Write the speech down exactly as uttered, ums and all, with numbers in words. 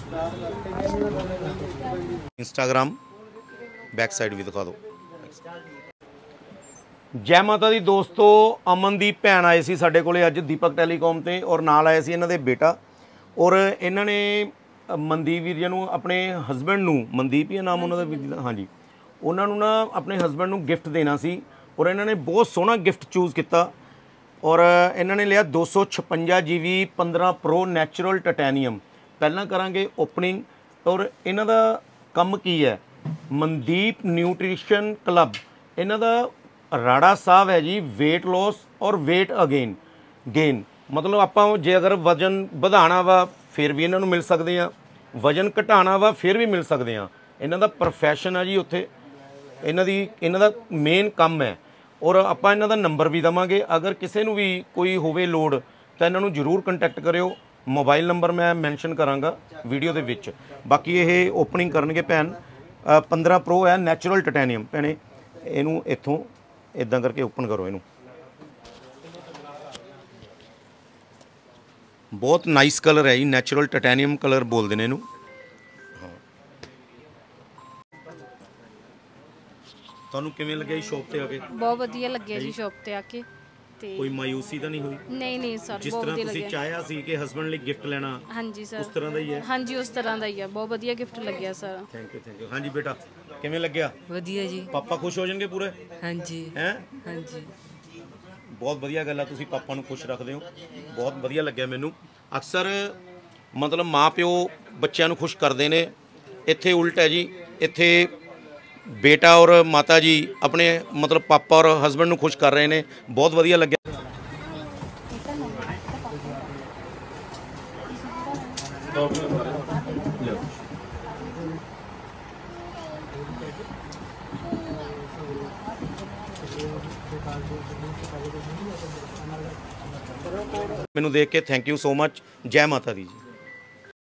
Instagram back side भी दिखा दो। जय माता दी दोस्तों, अमनदीप भैन आए सी साडे कोले अज दीपक टैलीकॉम ते और नाल आए सी इन्हां दे बेटा और इन्हां ने मनदीप वीर जी नूं अपने हसबैंड नूं, मनदीप ही नाम उन्हां दा वीर जी दा, हाँ जी, उन्हां नूं ना अपने हसबैंड नूं गिफ्ट देना सी और इन्हां ने बहुत सोहना गिफ्ट चूज़ किया और इन्हां ने लिया दो सौ छपंजा जी बी पंद्रह प्रो नैचुरल टाइटैनियम। पहला करांगे ओपनिंग और इन्हां दा कम की है, मनदीप न्यूट्रिशन क्लब इन्हां दा राड़ा साहब है जी, वेट लॉस और वेट अगेन गेन, मतलब आपां जे अगर वजन वधाना वा फिर भी इन्हां नूं मिल सकदे आ, वजन घटाना वा फिर भी मिल सकदे आ। इन्हां दा प्रोफैशन है जी, उत्थे इन्हां दी इन्हां दा मेन काम है और आपां इन्हां दा नंबर भी देवांगे। अगर किसी नूं भी कोई होवे लोड़ तां इन्हां नूं जरूर कंटैक्ट करियो, मोबाइल नंबर मैं मैंशन करांगा वीडियो दे विच। बाकी ये ओपनिंग करनगे भैन, पंद्रह प्रो है नैचुरल टाइटैनियम। भैने इनू इत्थों इदां करके ओपन करो, इनू बहुत नाइस कलर है जी, नैचुरल टाइटैनियम कलर बोलते हैं इनू। हाँ, तुहानू किवें लग्गिया जी शॉप ते आके? बहुत वधिया लग्गिया जी शॉप ते आके। ते कोई मायूसी तो नहीं हुई? नहीं नहीं सर, जिस बहुत तरह वधिया तुसीं लग्गिया। चाहया सी कि हसबैंड लई गिफ्ट लेना, हाँ जी सर, उस तरह दा ही है? हाँ जी उस तरह दा ही है, बहुत वधिया गिफ्ट लग्गिया sir. Thank you thank you. हाँ जी बेटा, किवें लग्गिया? वधिया जी। पापा खुश हो जाएंगे पूरे? हाँ जी, हैं? हाँ जी। बहुत वधिया गल है, तुसीं पापा नूं खुश रखदे हो, बहुत वधिया लग्गिया मैनूं। अक्सर मतलब माँ प्यो बच्चों नूं खुश करते हैं, इत्थे उल्ट है जी, इत्थे बेटा और माता जी अपने मतलब पापा और हसबैंड नूं खुश कर रहे हैं। बहुत वधिया लग्गिया। मैनूं देख के थैंक यू सो मच। जय माता दी जी।